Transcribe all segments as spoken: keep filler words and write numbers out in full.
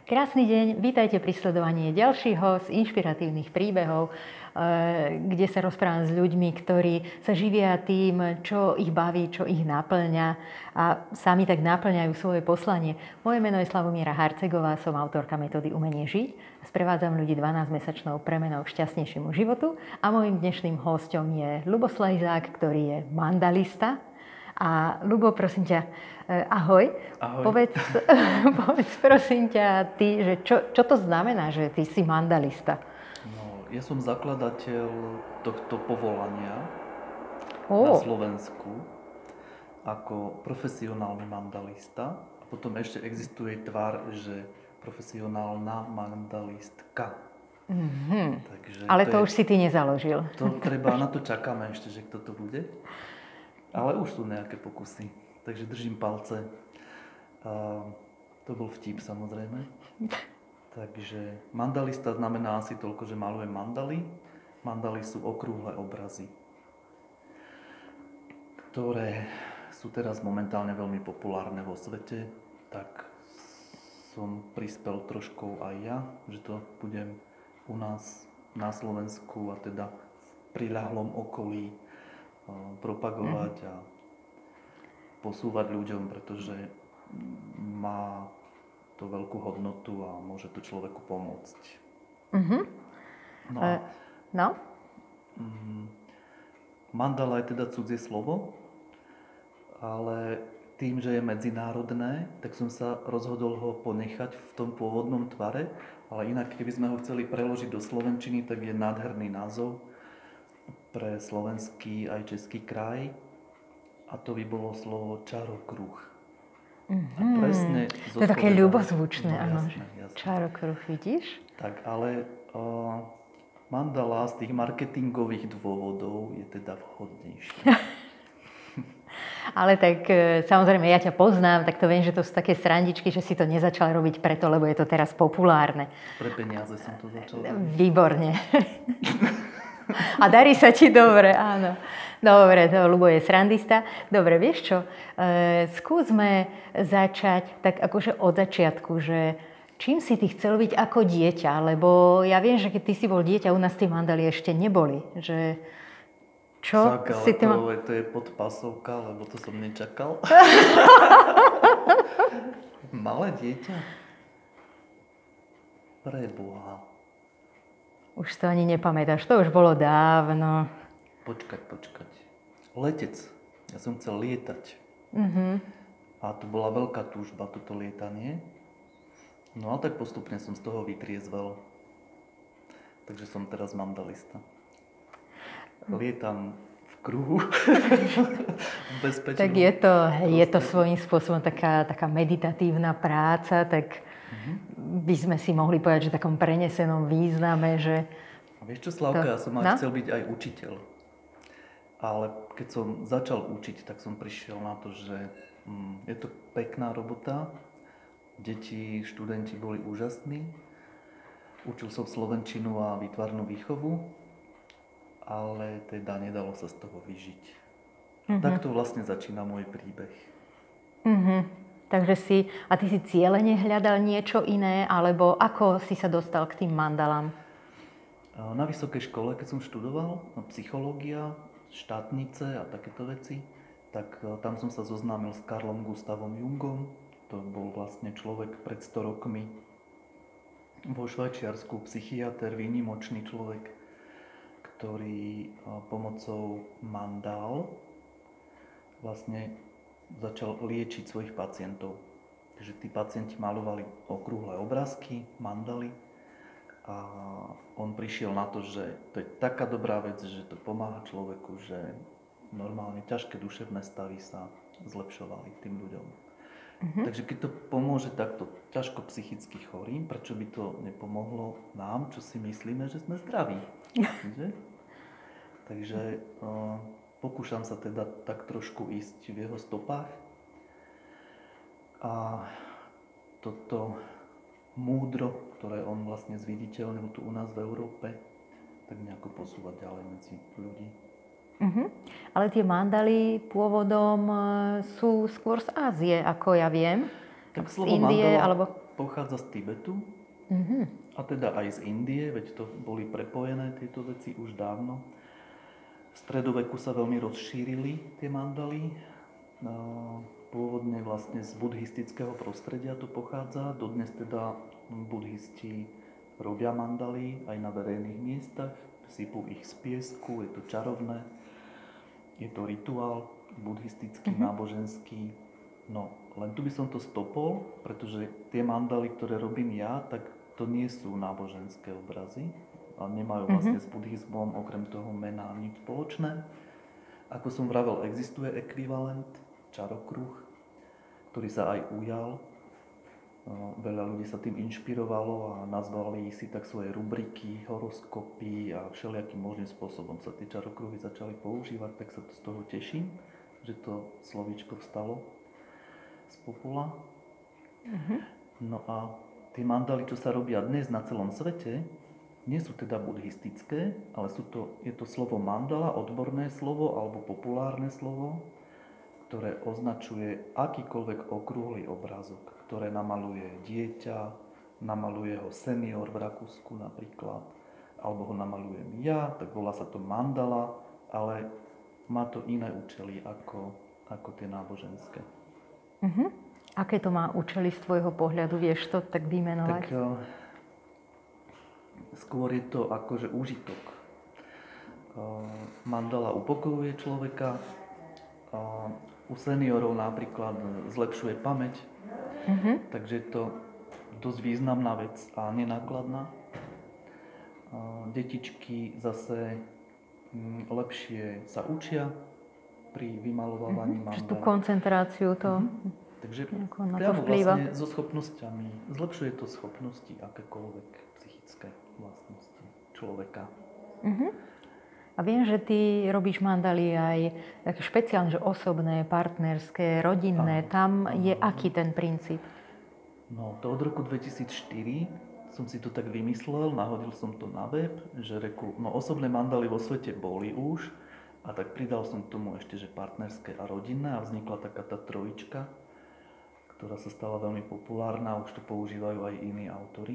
Krásny deň, vítajte pri sledovaní ďalšieho z inšpiratívnych príbehov, kde sa rozprávam s ľuďmi, ktorí sa živia tým, čo ich baví, čo ich naplňa a sami tak naplňajú svoje poslanie. Moje meno je Slavomiera Harcegová, som autorka metódy Umenie žiť a sprevádzam ľudí dvanásťmesačnou premenou k šťastnejšiemu životu a môjim dnešným hosťom je Ľubo Slezák, ktorý je mandalista. A Ľubo, prosím ťa, ahoj. Ahoj. Povedz, povedz prosím ťa, ty, že čo, čo to znamená, že ty si mandalista? No, ja som zakladateľ tohto povolania Ó. na Slovensku ako profesionálny mandalista. A potom ešte existuje tvar, že profesionálna mandalistka. Mm-hmm. Takže Ale to, to je, už si ty nezaložil. To treba, na to čakáme ešte, že kto to bude. Ale už sú nejaké pokusy, takže držím palce. A to bol vtip, samozrejme. Takže mandalista znamená asi toľko, že malujem mandaly. Mandaly sú okrúhle obrazy, ktoré sú teraz momentálne veľmi populárne vo svete. Tak som prispel trošku aj ja, že to budem u nás na Slovensku a teda v priľahlom okolí propagovať a posúvať ľuďom, pretože má to veľkú hodnotu a môže to človeku pomôcť. Uh-huh. No, uh, no? Mandala je teda cudzie slovo, ale tým, že je medzinárodné, tak som sa rozhodol ho ponechať v tom pôvodnom tvare, ale inak, keby sme ho chceli preložiť do slovenčiny, tak je nádherný názov pre slovenský aj český kraj a to by bolo slovo čarokruh. Mm-hmm. A presne to je také ľubozvučné, no, áno. Jasné, jasné. Čarokruh, vidíš? Tak, ale uh, mandala z tých marketingových dôvodov je teda vhodnejšia. Ale tak samozrejme, ja ťa poznám, tak to viem, že to sú také srandičky, že si to nezačal robiť preto, lebo je to teraz populárne. Pre peniaze som to začal robiť. Výborne. A darí sa ti dobre, áno. Dobre, to Ľubo je srandista. Dobre, vieš čo? E, skúsme začať tak akože od začiatku, že čím si ty chcel byť ako dieťa? Lebo ja viem, že keď ty si bol dieťa, u nás tie mandaly ešte neboli. Že čo tak, ale si ty to, ma... to je podpásovka, lebo to som nečakal. Malé dieťa? Preboha. Už to ani nepamätáš, to už bolo dávno. Počkať, počkať. Letec. Ja som chcel lietať. Uh-huh. A to bola veľká túžba, toto lietanie. No a tak postupne som z toho vytriezvel. Takže som teraz mandalista. Lietam v kruhu. Bezpečnom. Tak je to, je to svojím spôsobom taká, taká meditatívna práca, tak uh-huh. by sme si mohli povedať, že v takom prenesenom význame, že... A vieš čo, Slavka, to... ja som aj no? chcel byť aj učiteľ. Ale keď som začal učiť, tak som prišiel na to, že hm, je to pekná robota. Deti, študenti boli úžasní. Učil som slovenčinu a výtvarnú výchovu, ale teda nedalo sa z toho vyžiť. Uh-huh. Takto vlastne začína môj príbeh. Uh-huh. Takže si, a ty si cielene hľadal niečo iné, alebo ako si sa dostal k tým mandalám? Na vysokej škole, keď som študoval, psychológia, štátnice a takéto veci, tak tam som sa zoznámil s Carlom Gustavom Jungom. To bol vlastne človek pred sto rokmi vo Švajčiarsku, psychiater, výnimočný človek, ktorý pomocou mandál vlastne začal liečiť svojich pacientov. Takže tí pacienti malovali okrúhle obrázky, mandaly a on prišiel na to, že to je taká dobrá vec, že to pomáha človeku, že normálne ťažké duševné stavy sa zlepšovali tým ľuďom. Uh-huh. Takže keď to pomôže takto ťažko psychicky chorým, prečo by to nepomohlo nám, čo si myslíme, že sme zdraví? Že? Takže uh, pokúšam sa teda tak trošku ísť v jeho stopách. A toto múdro, ktoré on vlastne zviditeľnil tu u nás v Európe, tak nejako posúvať ďalej medzi ľudí. Uh-huh. Ale tie mandaly pôvodom sú skôr z Ázie, ako ja viem. Tak z slovo Indie, mandala alebo... pochádza z Tibetu, Mhm. a teda aj z Indie, veď to boli prepojené tieto veci už dávno. V stredoveku sa veľmi rozšírili tie mandaly. Pôvodne vlastne z buddhistického prostredia to pochádza. Dodnes teda buddhisti robia mandaly aj na verejných miestach. Sypú ich z piesku, je to čarovné. Je to rituál buddhistický, mm-hmm. náboženský. No, len tu by som to stopol, pretože tie mandaly, ktoré robím ja, tak to nie sú náboženské obrazy a nemajú vlastne mm-hmm. s buddhizmom okrem toho mena nič spoločné. Ako som vravel, existuje ekvivalent, čarokruh, ktorý sa aj ujal. Veľa ľudí sa tým inšpirovalo a nazvali si tak svoje rubriky, horoskopy a všelijakým možným spôsobom sa tie čarokruhy začali používať, tak sa to z toho teším, že to slovíčko vstalo z popula. Mm-hmm. No a tie mandaly, čo sa robia dnes na celom svete, nie sú teda buddhistické, ale sú to, je to slovo mandala, odborné slovo alebo populárne slovo, ktoré označuje akýkoľvek okrúhly obrázok, ktoré namaluje dieťa, namaluje ho senior v Rakúsku napríklad, alebo ho namalujem ja, tak volá sa to mandala, ale má to iné účely ako, ako tie náboženské. Uh-huh. Aké to má účely z tvojho pohľadu? Vieš to tak vymenovať? Tak uh, skôr je to akože úžitok. Uh, mandala upokojuje človeka, uh, u seniorov napríklad zlepšuje pamäť, uh-huh. takže je to dosť významná vec a nenákladná. Uh, detičky zase um, lepšie sa učia pri vymalovávaní uh-huh. mandál. Čiže tú koncentráciu to... Uh-huh. Takže na priamo vlastne so schopnosťami, zlepšuje to schopnosti akékoľvek psychické vlastnosti človeka. Uh-huh. A viem, že ty robíš mandaly aj také špeciálne, že osobné, partnerské, rodinné. Aha, Tam aha. je aký ten princíp? No, to od roku dvetisícštyri som si to tak vymyslel, nahodil som to na web, že reku, no osobné mandaly vo svete boli už, a tak pridal som k tomu ešte, že partnerské a rodinné a vznikla taká tá trojička, ktorá sa stala veľmi populárna, už to používajú aj iní autori.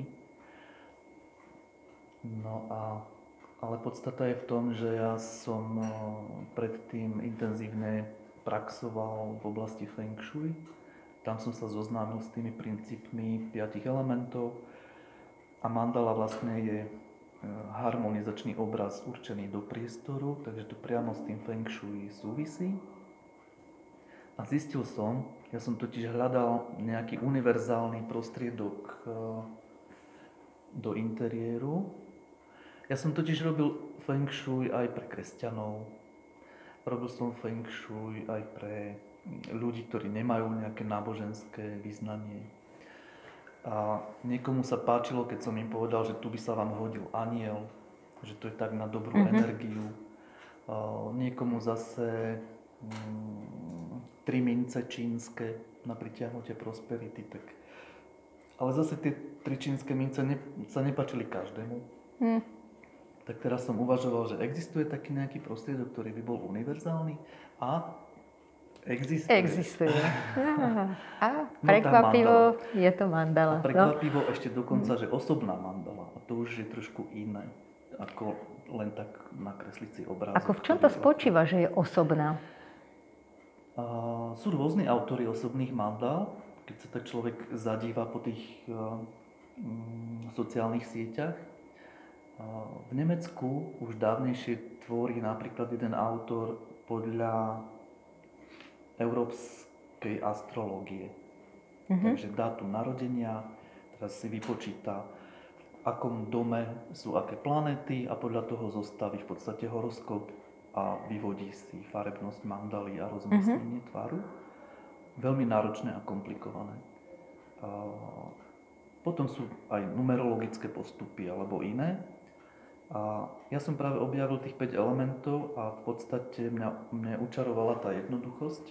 No a, ale podstata je v tom, že ja som predtým intenzívne praxoval v oblasti Feng Shui. Tam som sa zoznámil s tými princípmi piatich elementov a mandala vlastne je harmonizačný obraz určený do priestoru, takže to priamo s tým Feng Shui súvisí. A zistil som, ja som totiž hľadal nejaký univerzálny prostriedok do interiéru. Ja som totiž robil Feng Shui aj pre kresťanov. Robil som Feng Shui aj pre ľudí, ktorí nemajú nejaké náboženské vyznanie. A niekomu sa páčilo, keď som im povedal, že tu by sa vám hodil anjel, že to je tak na dobrú mm-hmm. energiu. A niekomu zase mm, tri mince čínske na pritiahnutie prosperity. Tak. Ale zase tie tri čínske mince ne, sa nepáčili každému. Mm. Tak teraz som uvažoval, že existuje taký nejaký prostriedok, ktorý by bol univerzálny a existuje. Existuje. A prekvapivo no je to mandala. A prekvapivo no. ešte dokonca, že osobná mandala. A to už je trošku iné, ako len tak nakresliť si obrázok. Ako v čom to spočíva, že je osobná? Uh, sú rôzni autori osobných mandál. Keď sa tak človek zadíva po tých uh, um, sociálnych sieťach. Uh, v Nemecku už dávnejšie tvorí napríklad jeden autor podľa európskej astrológie. Mm-hmm. Takže dátum narodenia, teraz si vypočíta, v akom dome sú aké planéty a podľa toho zostaví v podstate horoskop a vyvodí si farebnosť mandaly a rozmyslenie mm-hmm. tvaru. Veľmi náročné a komplikované. A potom sú aj numerologické postupy alebo iné. A ja som práve objavil tých päť elementov a v podstate mňa, mňa učarovala tá jednoduchosť,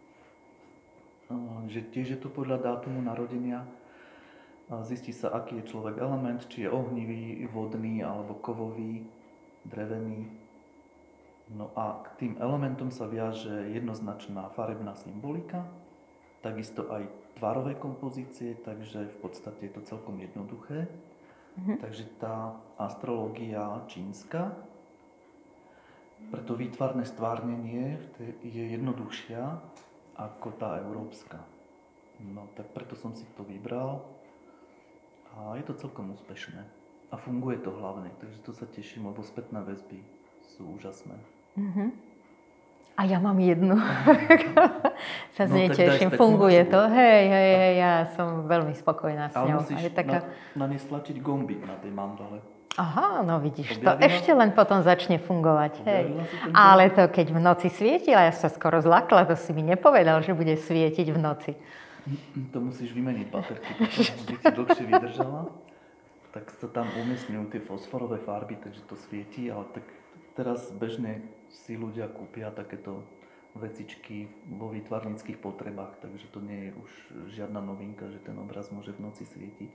že tiež je to podľa dátumu narodenia. Zistí sa, aký je človek element, či je ohnivý, vodný alebo kovový, drevený. No a k tým elementom sa viaže jednoznačná farebná symbolika, takisto aj tvárové kompozície, takže v podstate je to celkom jednoduché. Mm-hmm. Takže tá astrológia čínska, preto výtvarné stvárnenie je jednoduchšia ako tá európska. No tak preto som si to vybral a je to celkom úspešné. A funguje to hlavne, takže to sa teším, lebo spätné väzby sú úžasné. Mm-hmm. A ja mám jednu. sa z nej no, teším, funguje väzbu. To. Hej, hej, hej, ja som veľmi spokojná s ňou. Ale musíš je taká... na, na nej stlačiť gombík na tej mandale. Aha, no vidíš, Objavila? To ešte len potom začne fungovať. Hej. Ale to keď v noci svietila, ja sa skoro zlakla, to si mi nepovedal, že bude svietiť v noci. To musíš vymeniť baterky, potom by ti dlhšie vydržala. Tak sa tam umiestňujú tie fosforové farby, takže to svieti, ale tak teraz bežne si ľudia kúpia takéto vecičky vo výtvarníckych potrebách, takže to nie je už žiadna novinka, že ten obraz môže v noci svietiť.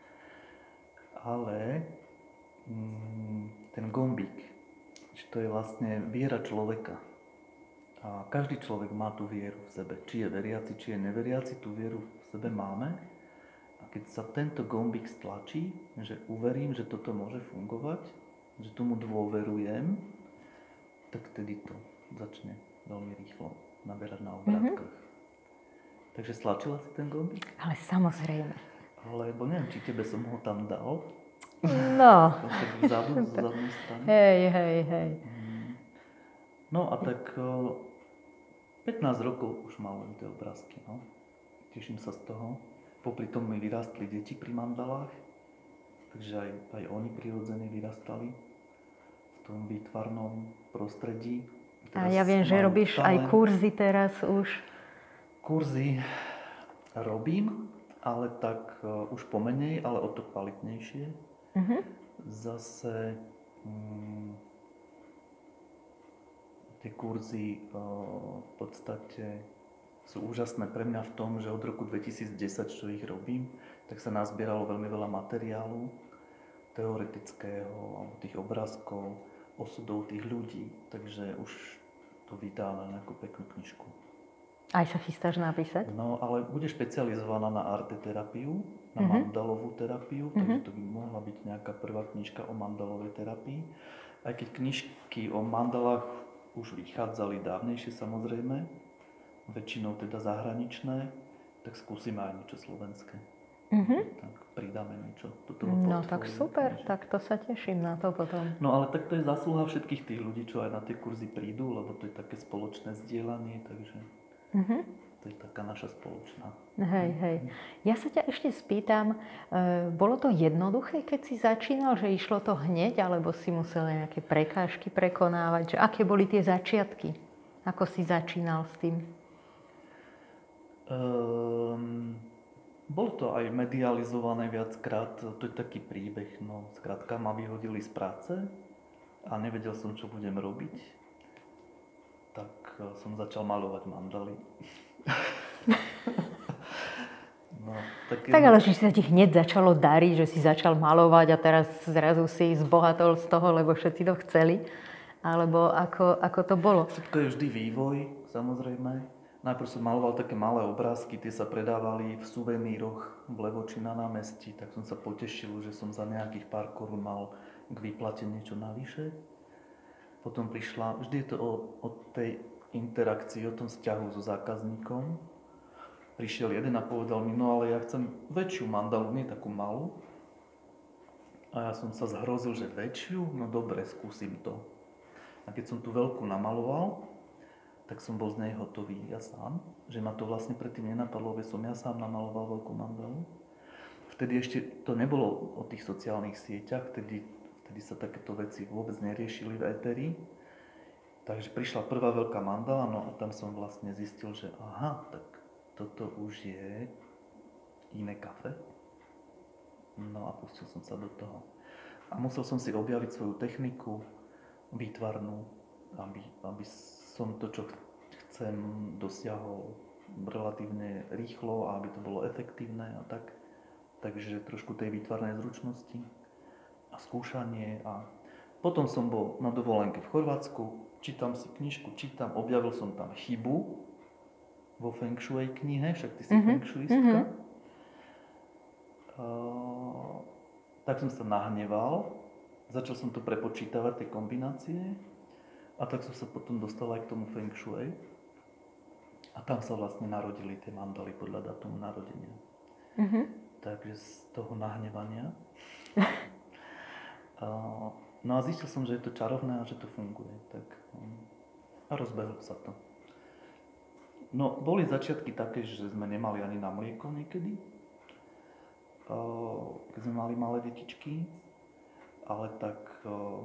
Ale mm, ten gombík, to je vlastne viera človeka. A každý človek má tú vieru v sebe. Či je veriaci, či je neveriaci, tú vieru v sebe máme. Keď sa tento gombík stlačí, že uverím, že toto môže fungovať, že tomu dôverujem, tak vtedy to začne veľmi rýchlo naberať na obrátkach. Mm-hmm. Takže stlačila si ten gombík? Ale samozrejme. Alebo neviem, či tebe som ho tam dal. No. Vzadu, z zadnej strany. Hej, hej, hej. No a tak pätnásť rokov už malujem tie obrázky, no. Teším sa z toho. Popri tom mi vyrástli deti pri mandalách, takže aj, aj oni prirodzene vyrastali v tom výtvarnom prostredí. Teraz a ja viem, že robíš talent. Aj kurzy teraz už. Kurzy robím, ale tak uh, už pomenej, ale o to kvalitnejšie. Uh-huh. Zase um, tie kurzy uh, v podstate sú úžasné pre mňa v tom, že od roku dvetisícdesať, čo ich robím, tak sa nazbieralo veľmi veľa materiálu teoretického, tých obrázkov, osudov tých ľudí. Takže už to vydá na nejakú peknú knižku. Aj sa chystáš napísať? No, ale bude špecializovaná na arteterapiu, na uh-huh. mandalovú terapiu, takže uh-huh. to by mohla byť nejaká prvá knižka o mandalovej terapii. Aj keď knižky o mandalách už vychádzali dávnejšie, samozrejme, väčšinou teda zahraničné, tak skúsime aj niečo slovenské. Uh-huh. Tak pridáme niečo do toho portfólia. No tak super, takže... tak to sa teším na to potom. No ale tak to je zásluha všetkých tých ľudí, čo aj na tie kurzy prídu, lebo to je také spoločné zdieľanie, takže uh-huh. to je taká naša spoločná. Hej, hej. Ja sa ťa ešte spýtam, e, bolo to jednoduché, keď si začínal, že išlo to hneď, alebo si musel nejaké prekážky prekonávať? Že aké boli tie začiatky? Ako si začínal s tým? Um, bolo to aj medializované viackrát, to je taký príbeh, no skrátka ma vyhodili z práce a nevedel som, čo budem robiť, tak som začal maľovať mandaly. no, tak, tak ale že sa ti hneď začalo dariť, že si začal maľovať a teraz zrazu si zbohatol z toho, lebo všetci to chceli, alebo ako, ako to bolo? Všetko je vždy vývoj, samozrejme. Najprv som maloval také malé obrázky, tie sa predávali v suveníroch v Levoči na námestí, tak som sa potešil, že som za nejakých pár korún mal k výplate niečo navyše. Potom prišla, vždy je to o, o tej interakcii, o tom vzťahu so zákazníkom. Prišiel jeden a povedal mi, no ale ja chcem väčšiu mandalu, nie takú malú. A ja som sa zhrozil, že väčšiu, no dobre, skúsim to. A keď som tú veľkú namaloval, tak som bol z nej hotový ja sám, že ma to vlastne predtým nenapadlo, že som ja sám namaloval veľkú mandalu. Vtedy ešte to nebolo o tých sociálnych sieťach, vtedy, vtedy sa takéto veci vôbec neriešili v éteri. Takže prišla prvá veľká mandala, no a tam som vlastne zistil, že aha, tak toto už je iné kafe. No a pustil som sa do toho. A musel som si objaviť svoju techniku výtvarnú, aby, aby som to, čo chcem, dosiahol relatívne rýchlo a aby to bolo efektívne a tak. Takže trošku tej výtvarnej zručnosti a skúšanie. A potom som bol na dovolenke v Chorvátsku, čítam si knižku, čítam, objavil som tam chybu vo Feng Shui knihe, však ty si Mhm, Feng Shuistka. mhm. Uh, tak som sa nahneval, začal som to prepočítavať, tie kombinácie, a tak som sa potom dostal aj k tomu Feng Shui. A tam sa vlastne narodili tie mandaly podľa dátumu narodenia. Mhm. Takže z toho nahnevania. uh, no a zistil som, že je to čarovné a že to funguje. Tak, um, a rozbehlo sa to. No, boli začiatky také, že sme nemali ani na mlieko niekedy. Uh, keď sme mali malé detičky. Ale tak... Uh,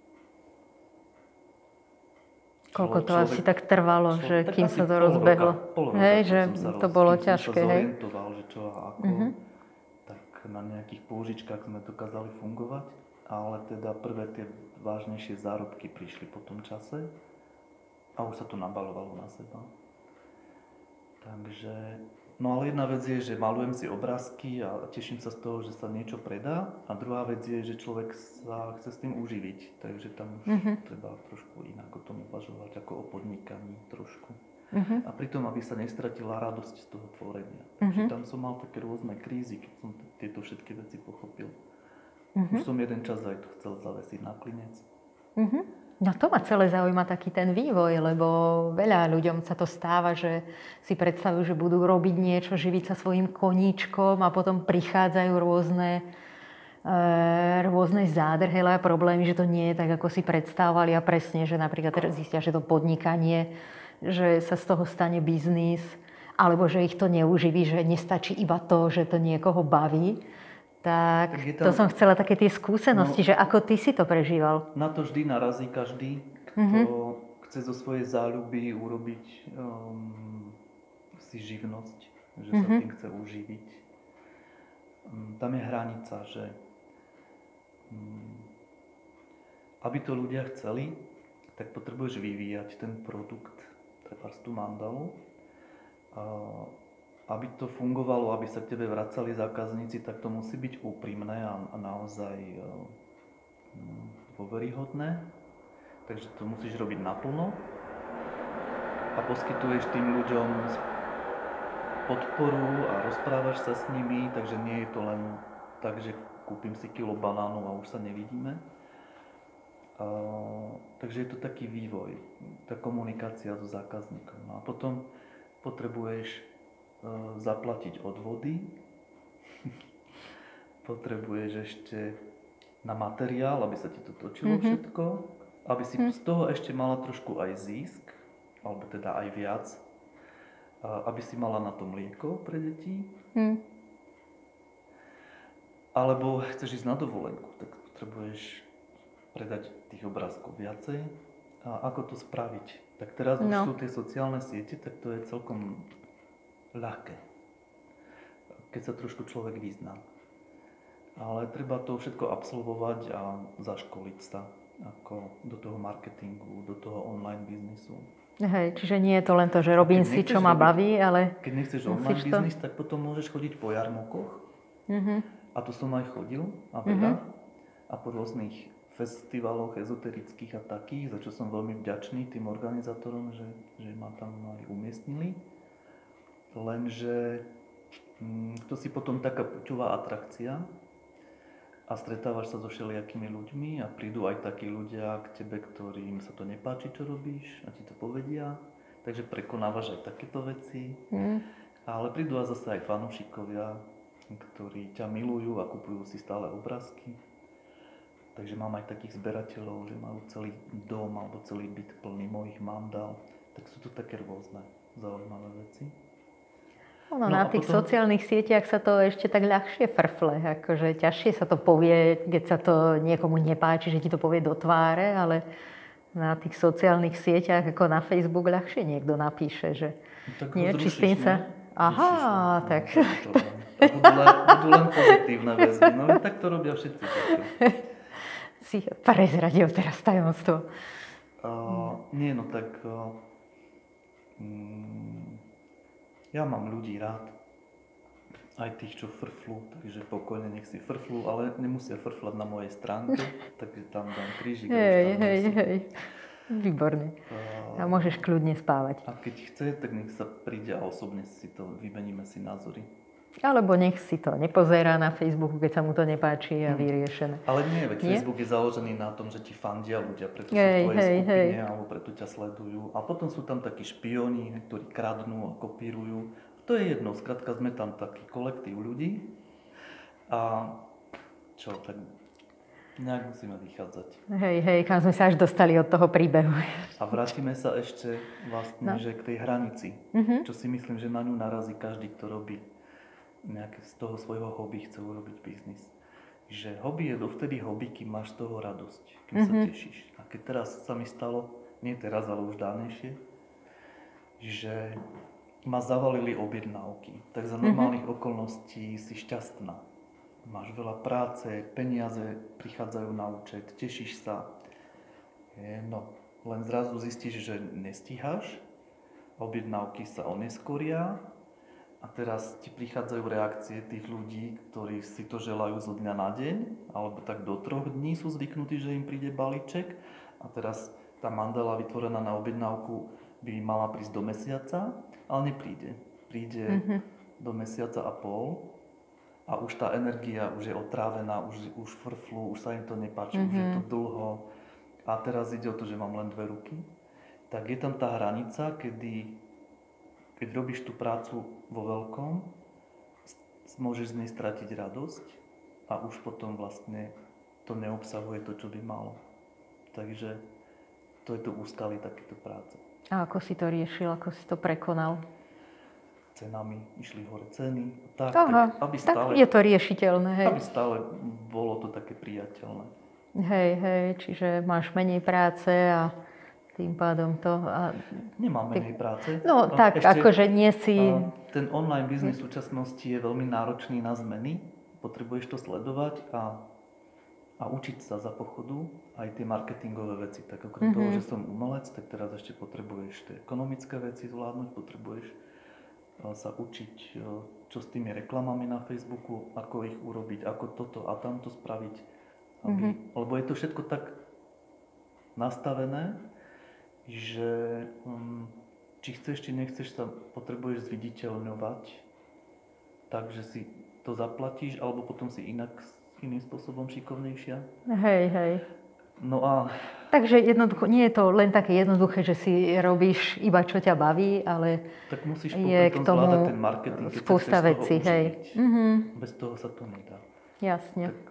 Koľko to človek, asi tak trvalo, človek, že tak kým asi sa to pol rozbehlo? Roka, pol roka, Hej, keď že som sa to roz- bolo kým ťažké, som sa hej? zorientoval, že čo a ako, Mhm. tak na nejakých použičkách sme dokázali fungovať, ale teda prvé tie vážnejšie zárobky prišli po tom čase a už sa to nabalovalo na seba. Takže, no ale jedna vec je, že malujem si obrázky a teším sa z toho, že sa niečo predá, a druhá vec je, že človek sa chce s tým uživiť, takže tam už Mhm. treba trošku inak o tom uvažovať, ako o podnikaní trošku. Mhm. A pritom, aby sa nestratila radosť z toho tvorenia. Takže Mhm. tam som mal také rôzne krízy, keď som t- tieto všetky veci pochopil. Mhm. Už som jeden čas aj to chcel zavesiť na klinec. Mhm. No to ma celé zaujíma taký ten vývoj, lebo veľa ľuďom sa to stáva, že si predstavujú, že budú robiť niečo, živiť sa svojím koníčkom, a potom prichádzajú rôzne, e, rôzne zádrhelé a problémy, že to nie je tak, ako si predstavovali, a presne, že napríklad teraz zistia, že to podnikanie, že sa z toho stane biznis, alebo že ich to neuživí, že nestačí iba to, že to niekoho baví. Tak, Tak je to tam- som chcela také tie skúsenosti, No. že ako ty si to prežíval. Na to vždy narazí každý, kto Mhm. chce zo svojej záľuby urobiť um, si živnosť, že sa Mhm. tým chce uživiť. Um, tam je hranica, že um, aby to ľudia chceli, tak potrebuješ vyvíjať ten produkt, trebárs tú mandalu. Uh, aby to fungovalo, aby sa k tebe vracali zákazníci, tak to musí byť úprimné a, a naozaj um, dôveryhodné. Takže to musíš robiť naplno a poskytuješ tým ľuďom podporu a rozprávaš sa s nimi, takže nie je to len tak, že kúpim si kilo banánu a už sa nevidíme. Uh, takže je to taký vývoj, tá komunikácia so zákazníkom. No a potom potrebuješ uh, zaplatiť odvody, potrebuješ ešte na materiál, aby sa ti to točilo Mhm. všetko, aby si z toho ešte mala trošku aj zisk, alebo teda aj viac, uh, aby si mala na to mlieko pre deti. Hm. Alebo chceš ísť na dovolenku, tak potrebuješ predať tých obrázkov viacej. A ako to spraviť? Tak teraz už No. sú tie sociálne siete, tak to je celkom ľahké, keď sa trošku človek vyzná. Ale treba to všetko absolvovať a zaškoliť sa ako do toho marketingu, do toho online biznisu. Hej, čiže nie je to len to, že robím Keď si, nechceš čo ma robiť- baví, ale... Keď nechceš Musíš online to- biznis, tak potom môžeš chodiť po jarmokoch. Mhm. A to som aj chodil a veľa. A po rôznych festivaloch ezoterických a takých, za čo som veľmi vďačný tým organizátorom, že, že ma tam aj umiestnili. Lenže hm, to si potom taká puťová atrakcia a stretávaš sa so všelijakými ľuďmi a prídu aj takí ľudia k tebe, ktorým sa to nepáči, čo robíš, a ti to povedia. Takže prekonávaš aj takéto veci. Hm. Ale prídu a zase aj fanúšikovia, ktorí ťa milujú a kupujú si stále obrázky. Takže mám aj takých zberateľov, že majú celý dom alebo celý byt plný mojich mandál. Tak sú to také rôzne zaujímavé veci. Ono, No na a tých potom- sociálnych sieťach sa to ešte tak ľahšie frfle, akože ťažšie sa to povie, keď sa to niekomu nepáči, že ti to povie do tváre, ale na tých sociálnych sieťach, ako na Facebook, ľahšie niekto napíše, že No, tak ho nie, či s zrušíš, tým sa... nie? Aha, Zrušíš ho. No, tak... to je problém. A budú len, budú len pozitívne väzby. No tak to robia všetci. takto. Si prezradil teraz tajomstvo. Uh, nie, no tak uh, mm, ja mám ľudí rád, aj tých, čo frflú, takže pokojne nech si frflú, ale nemusia frflať na mojej stránke, takže tam dám krížik. a už Hej, tam hej, nie sú. hej. Výborne. A môžeš kľudne spávať. A keď chce, tak nech sa príde a osobne si to vymeníme si názory. Alebo nech si to nepozerá na Facebooku, keď sa mu to nepáči a vyriešené. Ale nie, veď nie? Facebook je založený na tom, že ti fandia ľudia, preto hej, sú v tvojej hej, skupine hej. alebo preto ťa sledujú. A potom sú tam takí špioni, ktorí kradnú a kopírujú. To je jedno, skrátka sme tam taký kolektív ľudí. A čo, tak nejak musíme vychádzať. Hej, hej, kam sme sa až dostali od toho príbehu. A vrátime sa ešte vlastne, no. že k tej hranici. Uh-huh. Čo si myslím, že na ňu narazí každý, kto robí nejaké z toho svojho hobby chce urobiť biznis. Že hobby je dovtedy hobby, kým máš z toho radosť, kým mm-hmm. sa tešíš. A keď teraz sa mi stalo, nie teraz, ale už dávnejšie, že ma zavalili objednávky, tak za normálnych mm-hmm. okolností si šťastná. Máš veľa práce, peniaze prichádzajú na účet, tešíš sa. Je, no, len zrazu zistíš, že nestíhaš, objednávky sa oneskoria. A teraz ti prichádzajú reakcie tých ľudí, ktorí si to želajú zo dňa na deň, alebo tak do troch dní sú zvyknutí, že im príde balíček. A teraz tá mandala vytvorená na objednávku by mala prísť do mesiaca, ale nepríde. Príde mm-hmm. do mesiaca a pol a už tá energia už je otrávená, už, už frflú, už sa im to nepáči, mm-hmm. už je to dlho. A teraz ide o to, že mám len dve ruky. Tak je tam tá hranica, kedy keď robíš tú prácu vo veľkom, môžeš z nej stratiť radosť a už potom vlastne to neobsahuje to, čo by malo. Takže to je to úskalie takéto práce. A ako si to riešil, ako si to prekonal? Cenami, išli hore ceny. Tak, Aha, tak, aby tak stále, je to riešiteľné, hej. Aby stále bolo to také priateľné. Hej, hej, čiže máš menej práce a tým pádom to... A... Nemám menej práce. No a tak, ešte, akože nie si... Ten online biznis v súčasnosti je veľmi náročný na zmeny. Potrebuješ to sledovať a, a učiť sa za pochodu aj tie marketingové veci. Tak okrem mm-hmm. toho, že som umelec, tak teraz ešte potrebuješ tie ekonomické veci zvládnuť, potrebuješ sa učiť, čo s tými reklamami na Facebooku, ako ich urobiť, ako toto a tamto spraviť. Aby, mm-hmm. Lebo je to všetko tak nastavené, že um, či chceš, či nechceš, sa potrebuješ zviditeľňovať, takže si to zaplatíš, alebo potom si inak, iným spôsobom šikovnejšia. Hej, hej. No a... Takže jednoducho, nie je to len také jednoduché, že si robíš iba čo ťa baví, ale tak musíš je k tomu zvládať ten marketing, keď spústa vecí, hej. Mm-hmm. Bez toho sa to nedá. Jasne. Tak,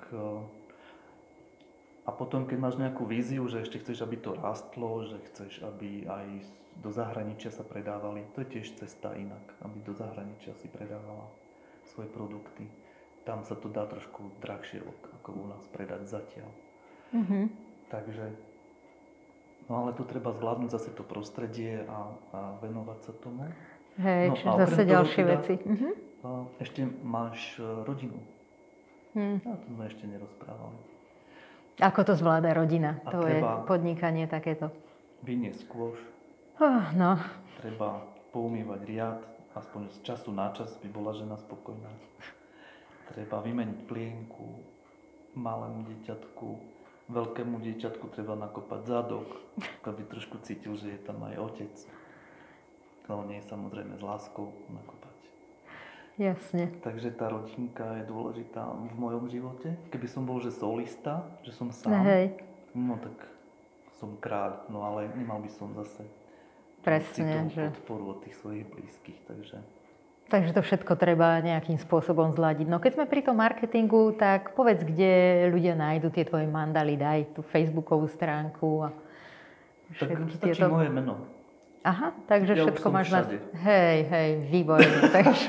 a potom, keď máš nejakú víziu, že ešte chceš, aby to rástlo, že chceš, aby aj do zahraničia sa predávali, to je tiež cesta inak, aby do zahraničia si predávala svoje produkty. Tam sa to dá trošku drahšie ako u nás predať zatiaľ. Mm-hmm. Takže, no ale tu treba zvládnuť zase to prostredie a, a venovať sa tomu. Hej, no, čiže zase ďalšie teda, veci. Mm-hmm. Ešte máš rodinu. Mm. A to sme ešte nerozprávali. Ako to zvláda rodina? A to je podnikanie takéto. Vyniesť skôš. Oh, no. Treba poumývať riad, aspoň z času na čas by bola žena spokojná. Treba vymeniť plienku malému dieťatku, veľkému dieťatku treba nakopať zadok, aby trošku cítil, že je tam aj otec. Ale nie samozrejme s láskou nakopať. Jasne. Takže tá rodinka je dôležitá v mojom živote. Keby som bol, že solista, že som sám, hej. No tak som kráľ, no ale nemal by som zase presne, že... podporu od tých svojich blízkych, takže... Takže to všetko treba nejakým spôsobom zladiť. No keď sme pri tom marketingu, tak povedz, kde ľudia nájdu tie tvoje mandaly, daj tú facebookovú stránku a... Tak stačí tieto... moje meno. Aha, takže ja všetko máš všade. na... Hej, hej, výborné. takže...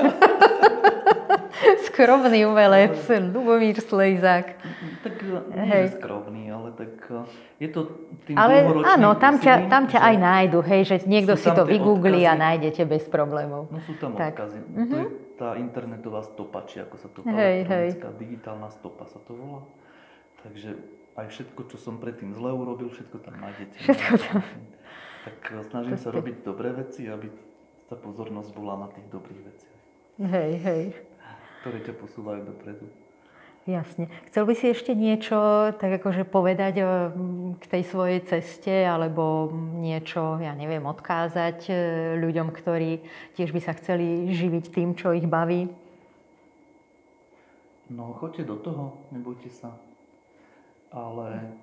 Skromný umelec, Ľubomír Slejzák. Tak nie je skromný, ale tak je to tým ale dlhoročným áno, tam ťa, úsilím, tam ťa že... aj nájdu, hej, že niekto si to vygoogli odkazy. A nájdete bez problémov. No sú tam tak. odkazy. Mm-hmm. To je tá internetová stopa, či ako sa to volá, hej, elektronická, hej. Digitálna stopa sa to volá. Takže aj všetko, čo som predtým zle urobil, všetko tam nájdete. Všetko tam. Tak snažím sa robiť dobré veci, aby tá pozornosť bola na tých dobrých veciach. Hej, hej. Ktoré ťa posúvajú dopredu. Jasne. Chcel by si ešte niečo tak akože povedať k tej svojej ceste alebo niečo, ja neviem, odkázať ľuďom, ktorí tiež by sa chceli živiť tým, čo ich baví? No, choďte do toho, nebojte sa. Ale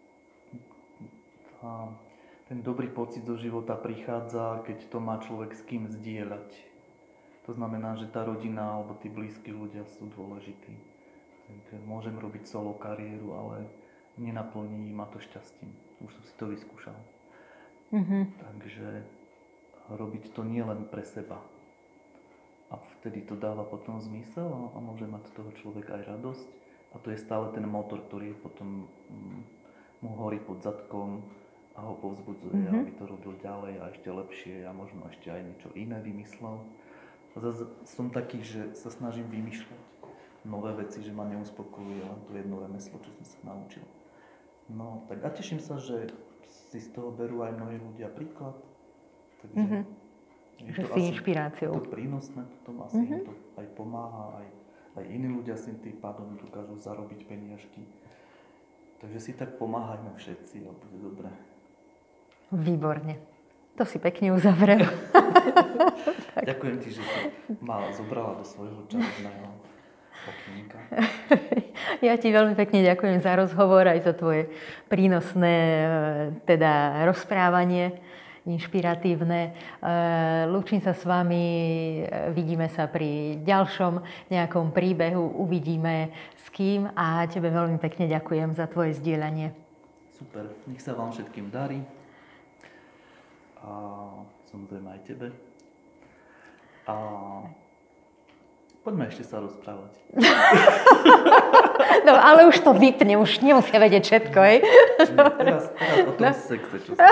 tá, ten dobrý pocit do života prichádza, keď to má človek s kým zdieľať. To znamená, že tá rodina alebo tí blízki ľudia sú dôležití. Môžem robiť solo kariéru, ale nenaplní ma to šťastím. Už som si to vyskúšal. Mm-hmm. Takže robiť to nie len pre seba. A vtedy to dáva potom zmysel a, a môže mať z toho človek aj radosť. A to je stále ten motor, ktorý potom mm, mu horí pod zadkom a ho povzbudzuje, mm-hmm. aby to robil ďalej a ešte lepšie a možno ešte aj niečo iné vymyslel. A zase som taký, že sa snažím vymýšľať nové veci, že ma neuspokojuje len to jedno remeslo, čo som sa naučil. No, tak a teším sa, že si z toho berú aj mnohí ľudia príklad. Takže mm-hmm. je že to si asi inšpiráciou. Je to prínosné, potom asi mm-hmm. im to aj pomáha, aj, aj iní ľudia si tým pádom dokážu zarobiť peniažky. Takže si tak pomáhajme všetci a bude dobré. Výborne. To si pekne uzavrel. Ďakujem ti, že si ma zobrala do svojho čarovného okýnka. Ja ti veľmi pekne ďakujem za rozhovor, aj za tvoje prínosné teda rozprávanie, inšpiratívne. Lúčim sa s vami, vidíme sa pri ďalšom nejakom príbehu, uvidíme s kým a tebe veľmi pekne ďakujem za tvoje zdieľanie. Super, nech sa vám všetkým darí a samozrejme aj tebe. A poďme ešte sa rozprávať. No, ale už to vypne, už nemusia vedieť všetko, hej? Teraz, teraz o tom no. sexe, čo sa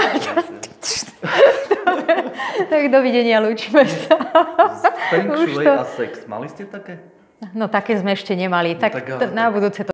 Tak dovidenia, lúčime sa. Feng shui a sex, mali ste také? No také sme ešte nemali, No, tak, tak, tak na budúce to